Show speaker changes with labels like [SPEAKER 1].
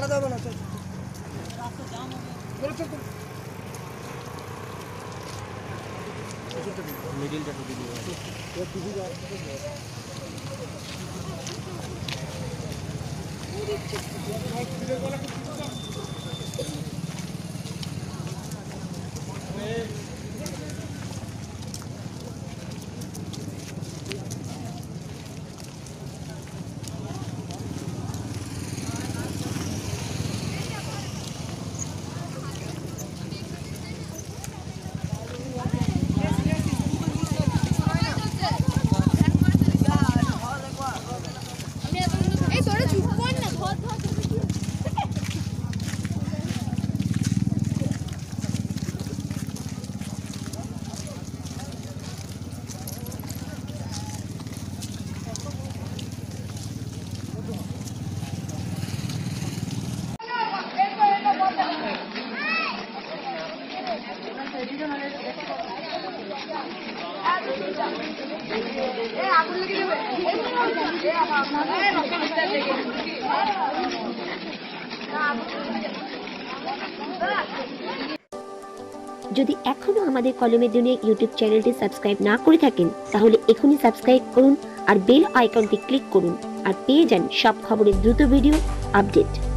[SPEAKER 1] যদি এখনো আমাদের কলমের দুনিয়া ইউটিউব চ্যানেলটি সাবস্ক্রাইব না করে থাকেন তাহলে এখনই সাবস্ক্রাইব করুন আর বেল আইকনটি ক্লিক করুন আর পেয়ে যান সব খবরের দ্রুত ভিডিও আপডেট।